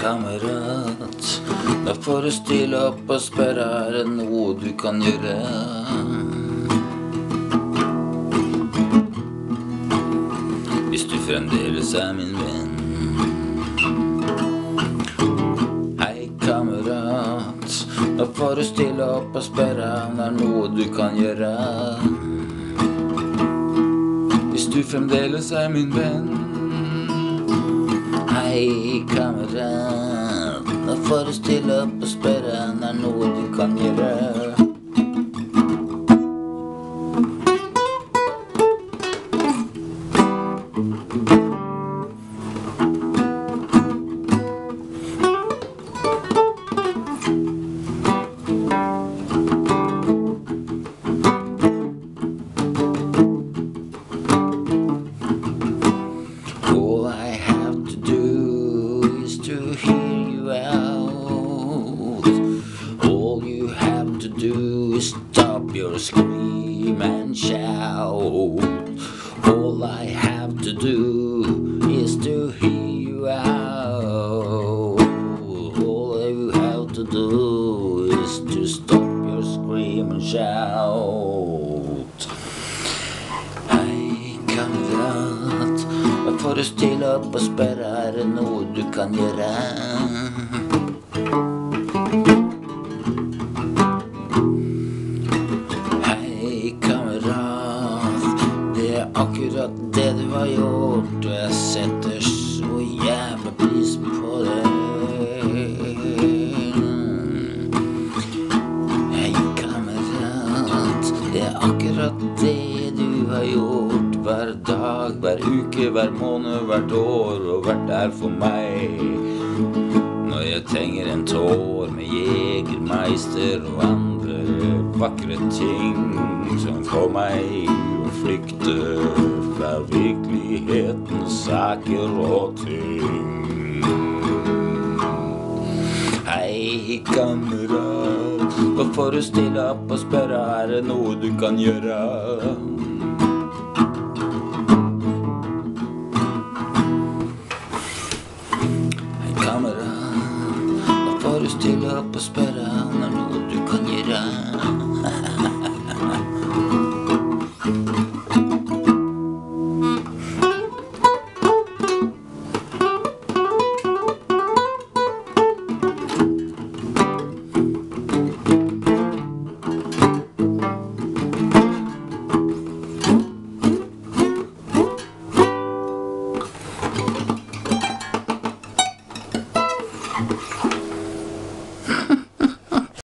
kamerat, da får du stille opp og spørre, er det noe du kan gjøre? Hvis du fremdeles er min venn. Hei kamerat, da får du stille opp og spørre om det er noe du kan gjøre. Hvis du fremdeles er min venn. Hei kamerat, da får du stille opp og spørre om det er noe du kan gjøre. Stop your scream and shout. All I have to do is to hear you out. All you have to do is to stop your scream and shout. Hei kamerat, da får du stille opp og spørre, er det noe du kan gjøre? Akkurat det du har gjort, og jeg setter så jævla pris på det. Hei kamerat, det akkurat det du har gjort. Hver dag, hver uke, hver måned, hvert år, og hvert der for meg. Når jeg trenger en tår med Jegermeister og andre vakre ting som får meg å flykte fra virkelighetens saker og ting. Hei kamerat, da får du stille opp og spørre, er det noe du kan gjøre? Hei kamerat, da får du stille opp og spørre, er det noe du kan gjøre?